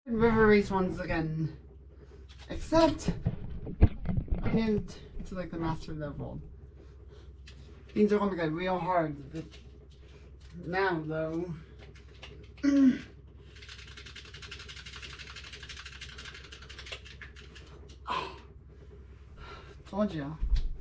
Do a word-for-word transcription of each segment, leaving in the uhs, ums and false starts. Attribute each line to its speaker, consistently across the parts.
Speaker 1: River race once again. Except I didn't to like the master level. Things are gonna get real hard but now though. Oh, told ya.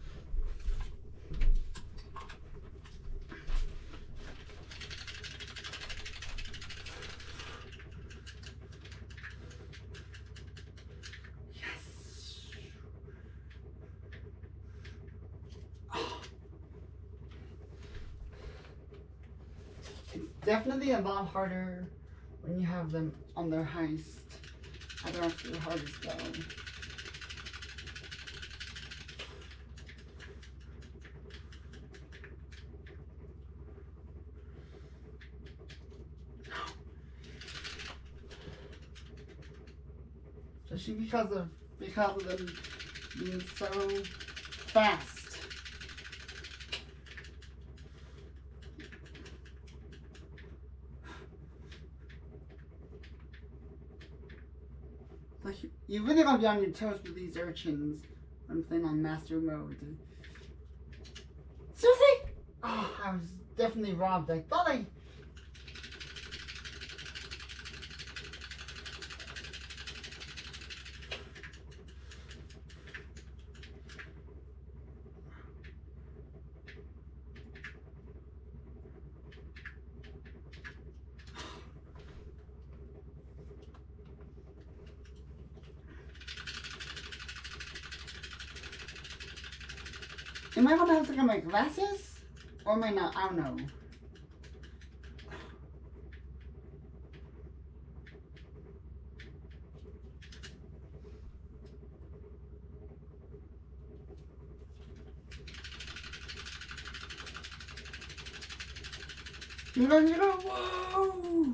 Speaker 1: Definitely a lot harder when you have them on their heist. I don't know if the hardest though. Especially because of because of them being so fast. Like, you really gotta be on your toes with these urchins when playing on master mode. Seriously? Oh, I was definitely robbed. I thought I... Am I gonna have to get my glasses? Or am I not? I don't know. You know, you know, whoa!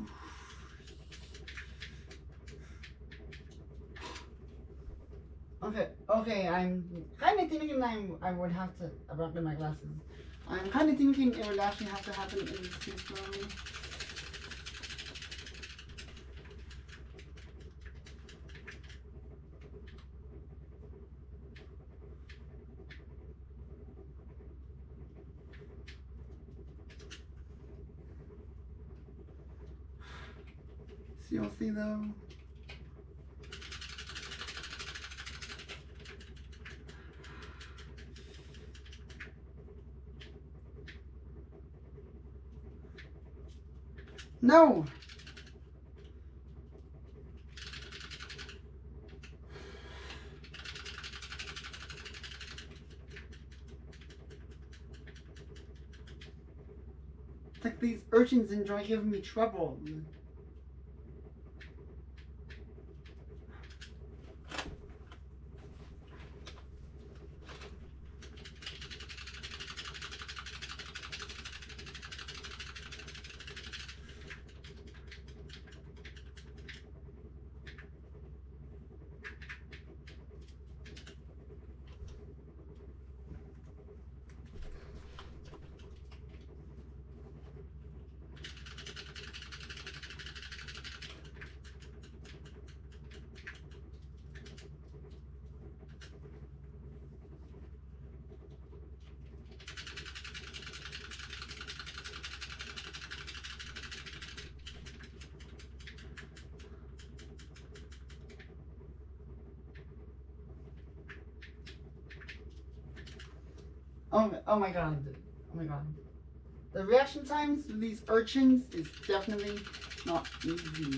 Speaker 1: Okay, okay, I'm kind of thinking I'm, I would have to, about my glasses. I'm kind of thinking it would actually have to happen in this too slowly. So you'll see though. No! It's like these urchins enjoy giving me trouble. Oh, oh my god. Oh my god. The reaction times of these urchins is definitely not easy.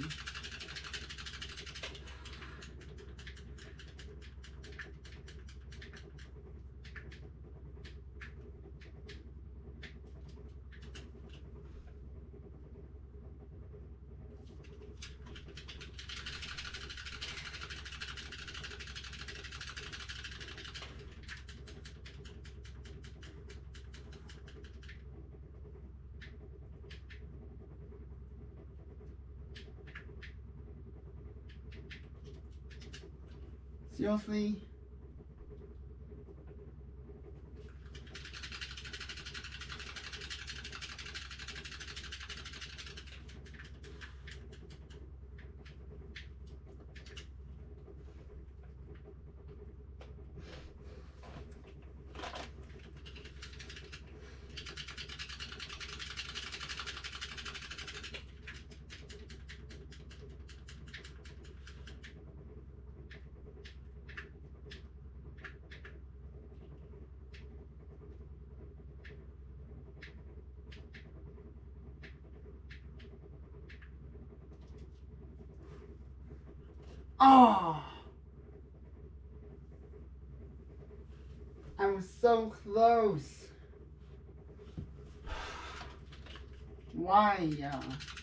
Speaker 1: Seriously? Oh! I was so close. Why? Uh,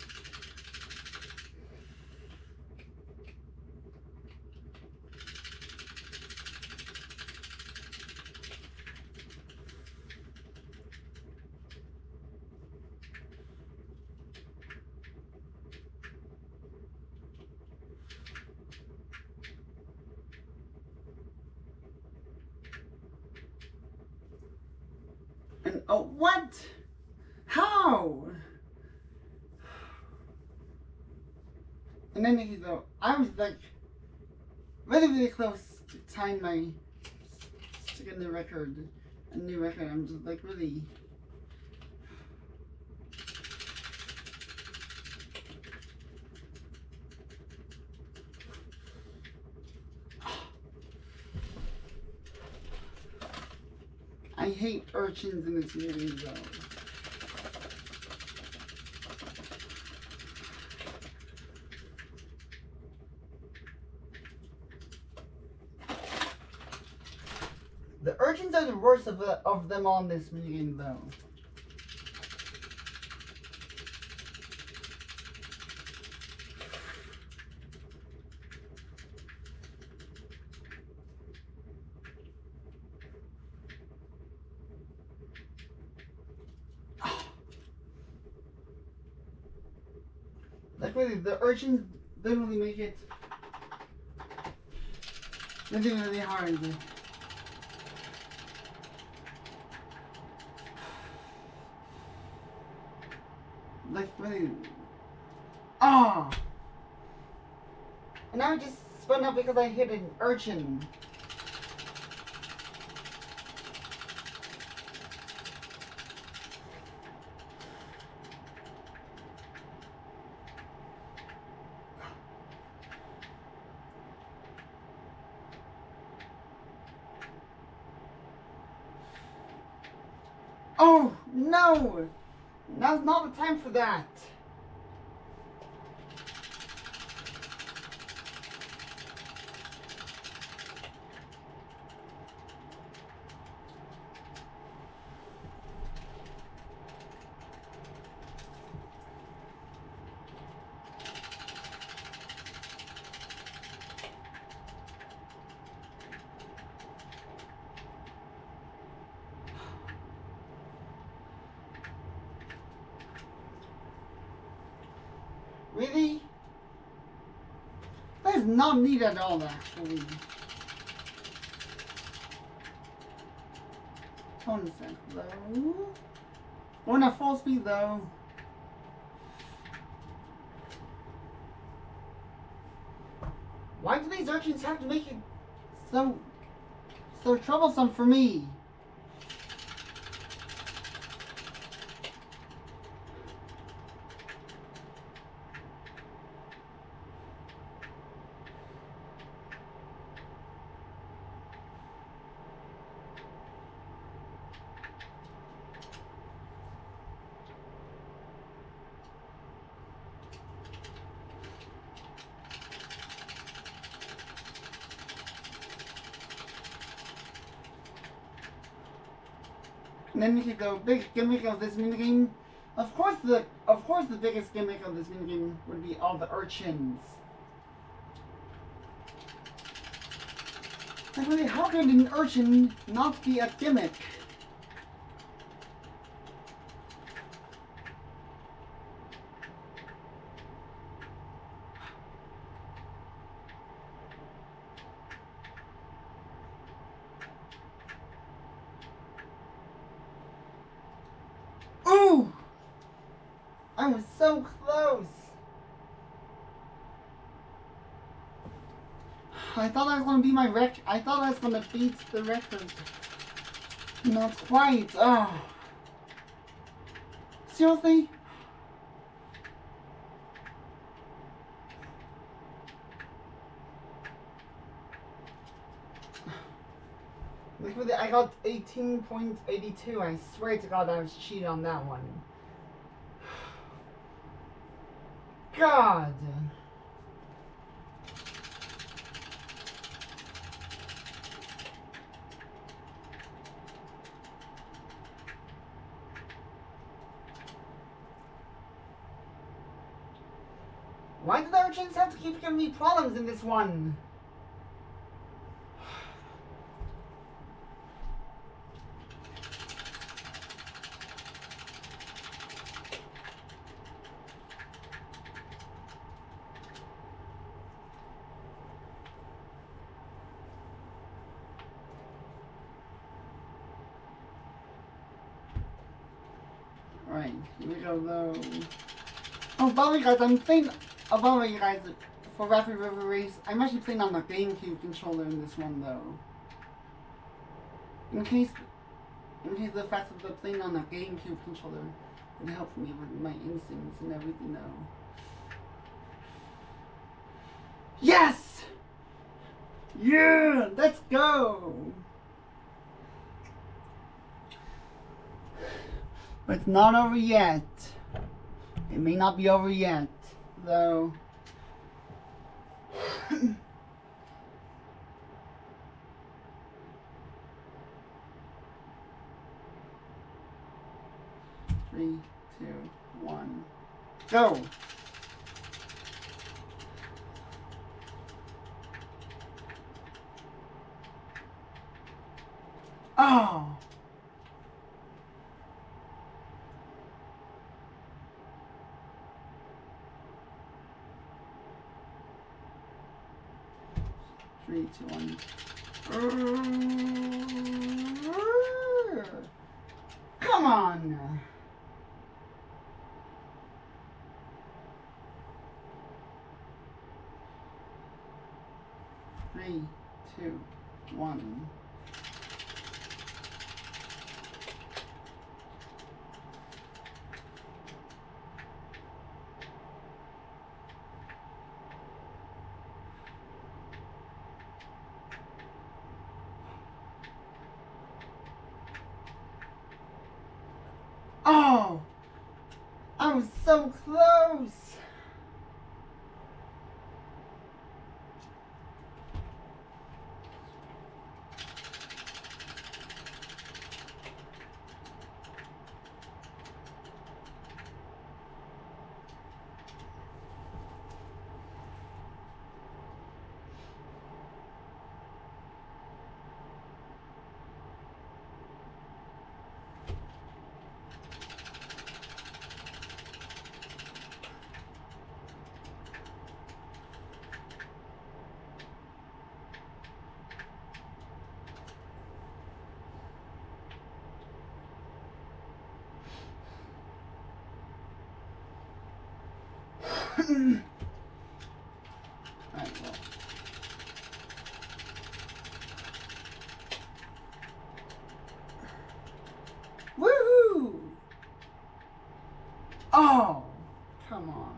Speaker 1: and oh, what? How? And then you know, I was like really, really close to tying my to get the record, a new record. I'm just like really. I hate urchins in this movie though. The urchins are the worst of, the, of them all in this minigame though. Like really, the urchins literally make it really, really hard. Like really, ah! Oh. And now I just spun up because I hit an urchin. Oh no! Now's not the time for that. Really? That is not neat at all, actually. Hold on a sec, though. Going at full speed, though. Why do these urchins have to make it so, so troublesome for me? And then you could go big gimmick of this minigame. Of course the of course the biggest gimmick of this minigame would be all the urchins. Like really, how could an urchin not be a gimmick? Ooh! I was so close! I thought I was gonna be my rec- I thought I was gonna beat the record. Not quite. Oh. Seriously? I got eighteen point eight two. I swear to God I was cheating on that one. God. Why do the urchins have to keep giving me problems in this one? Alright, here we go though. Oh, by the way guys, I'm playing, oh by the way you guys, for Rapid River Race, I'm actually playing on the GameCube controller in this one though. In case, in case the fact that I'm playing on the GameCube controller would help me with my instincts and everything though. Yes! Yeah! Let's go! But it's not over yet. It may not be over yet, though. Three, two, one, go! Oh! Three, two, one. Come on! Three, two, one. Oh! I was so close! Alright, well. Woohoo! Oh, come on.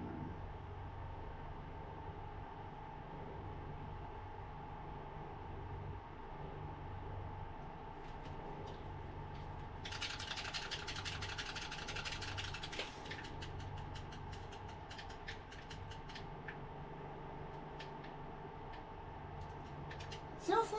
Speaker 1: Seriously?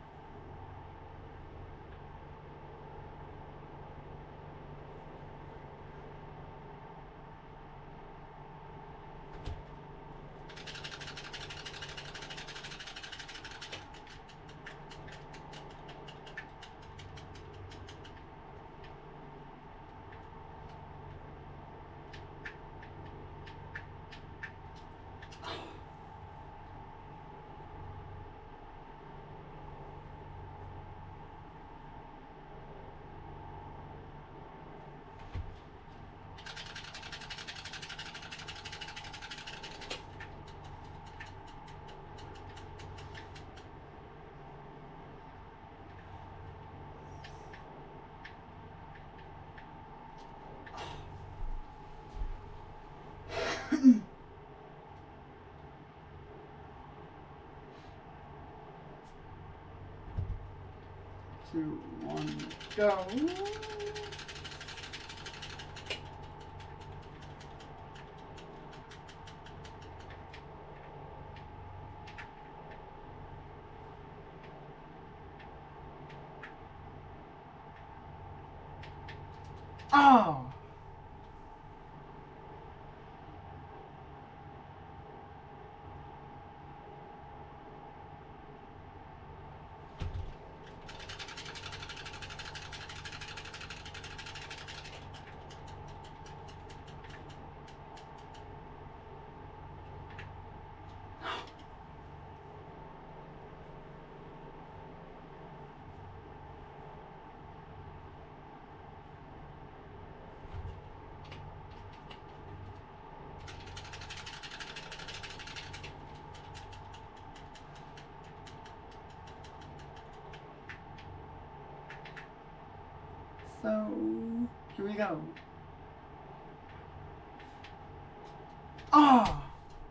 Speaker 1: Two, one, go. Oh! So, here we go. Oh!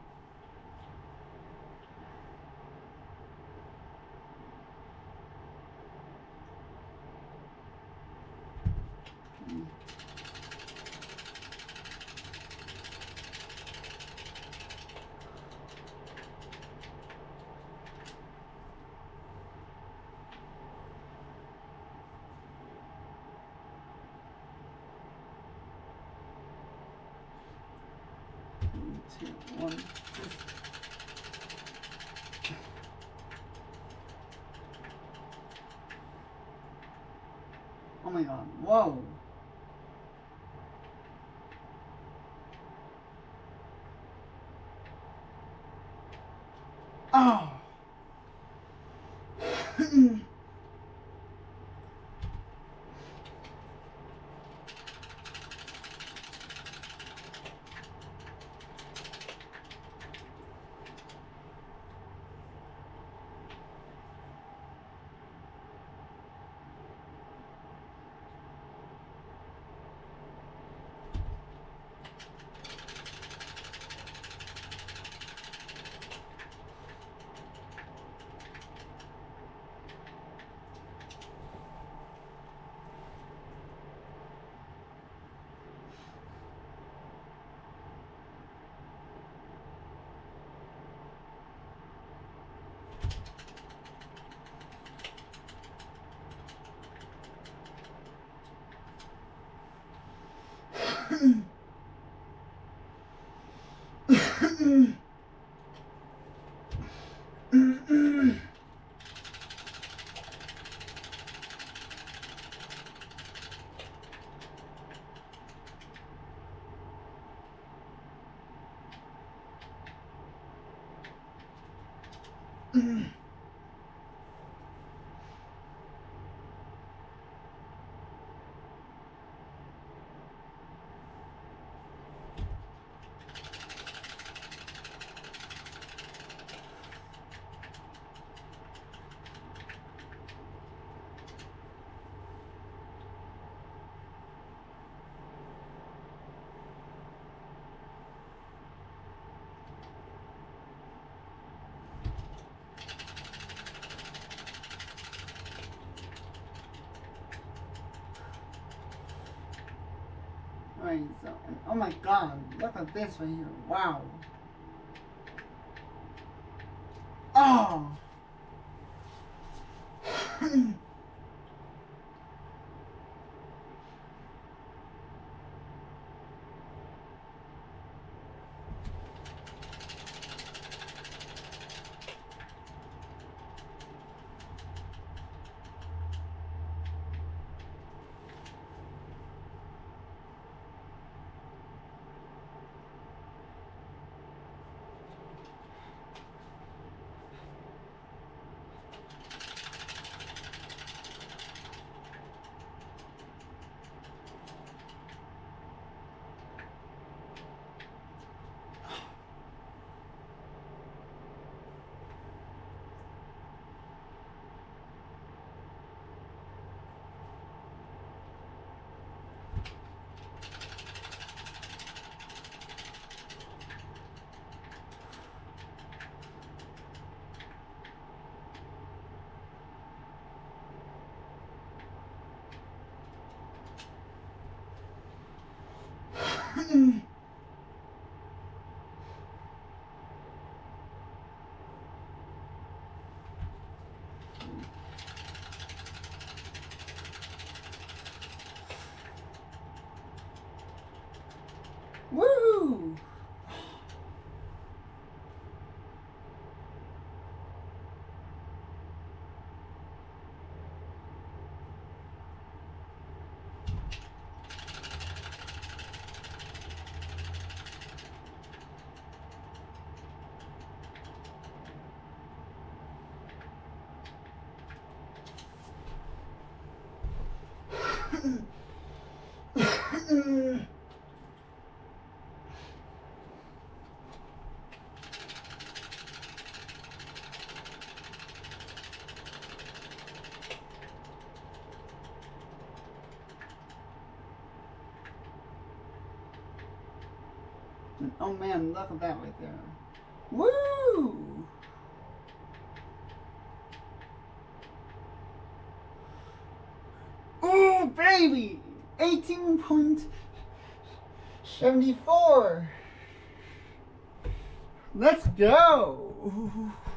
Speaker 1: Two, one, two. Oh my god, whoa! Oh! Alright, so, oh my god, look at this right here, wow. Oh! Woo! Oh man, look at that right there. Woo! Oh baby! eighteen point seven four. Let's go!